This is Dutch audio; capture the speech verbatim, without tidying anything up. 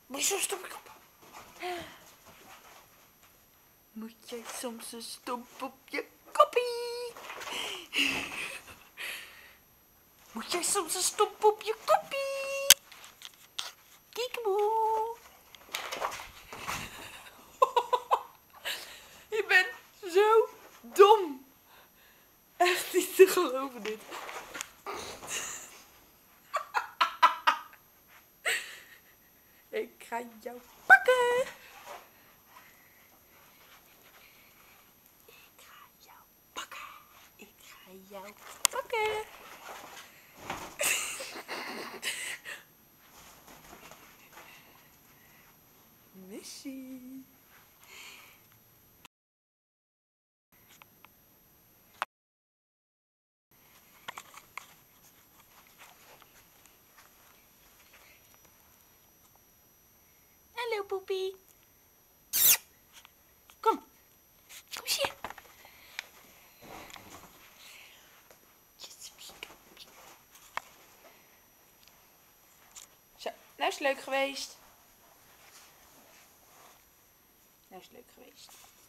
Moet je soms stomp op je kop? Moet jij soms een stomp op je koppie? Moet jij soms een stomp op je koppie? Kiekeboe. Je bent zo dom. Echt niet te geloven dit. Ik ga jou pakken. Ik ga jou pakken. Ik ga jou pakken. Missie. Hallo poepie. Kom. Kom eens hier. Zo, nou is het leuk geweest. Nou is het leuk geweest.